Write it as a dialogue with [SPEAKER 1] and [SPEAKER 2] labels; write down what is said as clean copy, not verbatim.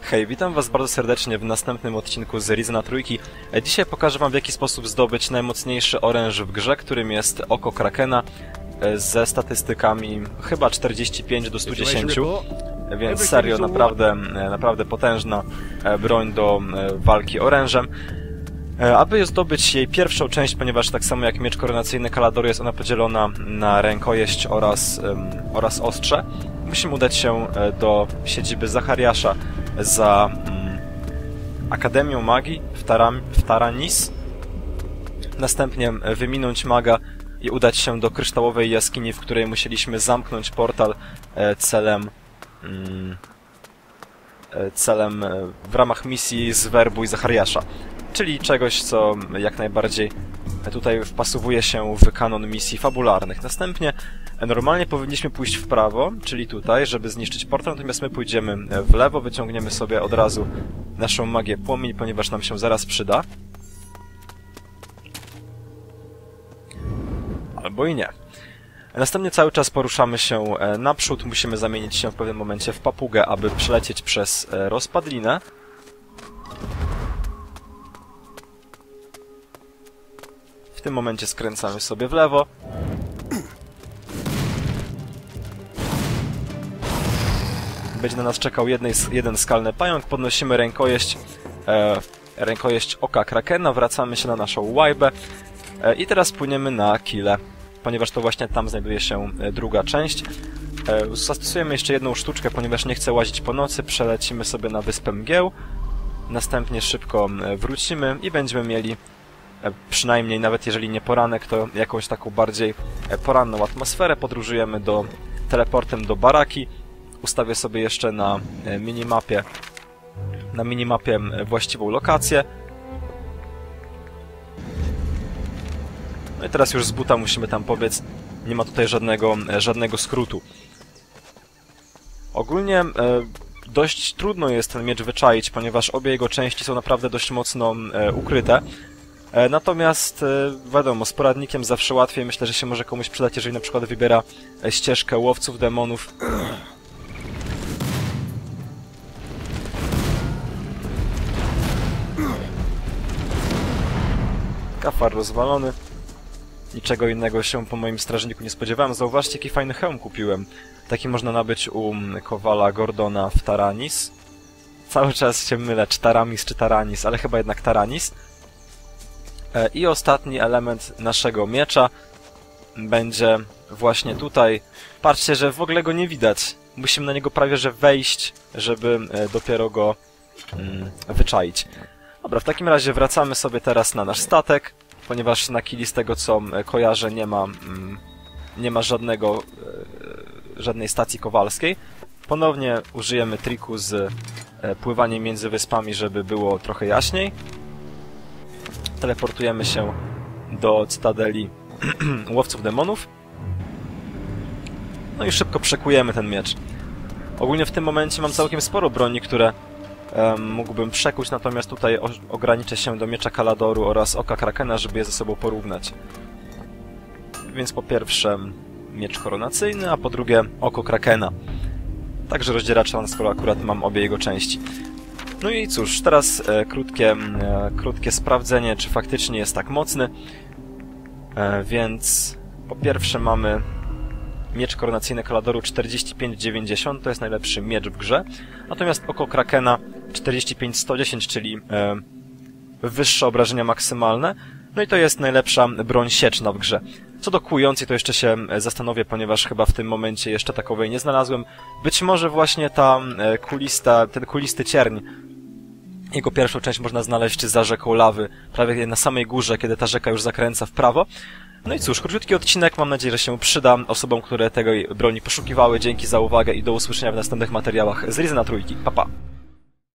[SPEAKER 1] Hej, witam was bardzo serdecznie w następnym odcinku z Rizena Trójki. Dzisiaj pokażę wam, w jaki sposób zdobyć najmocniejszy oręż w grze, którym jest Oko Krakena ze statystykami chyba 45 do 110, więc serio naprawdę potężna broń do walki orężem. Aby zdobyć jej pierwszą część, ponieważ tak samo jak miecz koronacyjny Kaladoru jest ona podzielona na rękojeść oraz ostrze, musimy udać się do siedziby Zachariasza za Akademią Magii w Taranis, następnie wyminąć maga i udać się do kryształowej jaskini, w której musieliśmy zamknąć portal celem w ramach misji Zwerbuj Zachariasza, czyli czegoś, co jak najbardziej tutaj wpasowuje się w kanon misji fabularnych. Następnie normalnie powinniśmy pójść w prawo, czyli tutaj, żeby zniszczyć portal, natomiast my pójdziemy w lewo, wyciągniemy sobie od razu naszą magię płomień, ponieważ nam się zaraz przyda. Albo i nie. Następnie cały czas poruszamy się naprzód, musimy zamienić się w pewnym momencie w papugę, aby przelecieć przez rozpadlinę. W tym momencie skręcamy sobie w lewo. Będzie na nas czekał jeden skalny pająk, podnosimy rękojeść Oka Krakena, wracamy się na naszą łajbę i teraz płyniemy na Kile, ponieważ to właśnie tam znajduje się druga część. Zastosujemy jeszcze jedną sztuczkę, ponieważ nie chcę łazić po nocy, przelecimy sobie na wyspę Mgieł, następnie szybko wrócimy i będziemy mieli przynajmniej, nawet jeżeli nie poranek, to jakąś taką bardziej poranną atmosferę. Podróżujemy teleportem do baraki. Ustawię sobie jeszcze na minimapie właściwą lokację. No i teraz już z buta musimy tam pobiec. Nie ma tutaj żadnego skrótu. Ogólnie dość trudno jest ten miecz wyczaić, ponieważ obie jego części są naprawdę dość mocno ukryte. Natomiast wiadomo, z poradnikiem zawsze łatwiej. Myślę, że się może komuś przydać, jeżeli na przykład wybiera ścieżkę łowców demonów. Kafar rozwalony. Niczego innego się po moim strażniku nie spodziewałem. Zauważcie, jaki fajny hełm kupiłem. Taki można nabyć u Kowala Gordona w Taranis. Cały czas się mylę, czy Taramis, czy Taranis, ale chyba jednak Taranis. I ostatni element naszego miecza będzie właśnie tutaj. Patrzcie, że w ogóle go nie widać. Musimy na niego prawie że wejść, żeby dopiero go wyczaić. Dobra, w takim razie wracamy sobie teraz na nasz statek, ponieważ na Kili, z tego co kojarzę, nie ma żadnej stacji kowalskiej. Ponownie użyjemy triku z pływaniem między wyspami, żeby było trochę jaśniej. Teleportujemy się do Cytadeli Łowców Demonów. No i szybko przekujemy ten miecz. Ogólnie w tym momencie mam całkiem sporo broni, które mógłbym przekuć, natomiast tutaj ograniczę się do miecza Kaladoru oraz Oka Krakena, żeby je ze sobą porównać. Więc po pierwsze miecz koronacyjny, a po drugie Oko Krakena. Także rozdzielacza, skoro akurat mam obie jego części. No i cóż, teraz krótkie sprawdzenie, czy faktycznie jest tak mocny. Więc po pierwsze mamy miecz koronacyjny Kaladoru 45-90, to jest najlepszy miecz w grze. Natomiast Oko Krakena 45-110, czyli wyższe obrażenia maksymalne. No i to jest najlepsza broń sieczna w grze. Co do kłującej, to jeszcze się zastanowię, ponieważ chyba w tym momencie jeszcze takowej nie znalazłem. Być może właśnie ten kulisty cierń, jego pierwszą część można znaleźć za rzeką lawy, prawie na samej górze, kiedy ta rzeka już zakręca w prawo. No i cóż, króciutki odcinek, mam nadzieję, że się przyda osobom, które tej broni poszukiwały. Dzięki za uwagę i do usłyszenia w następnych materiałach z Rizena Trójki. Pa, pa!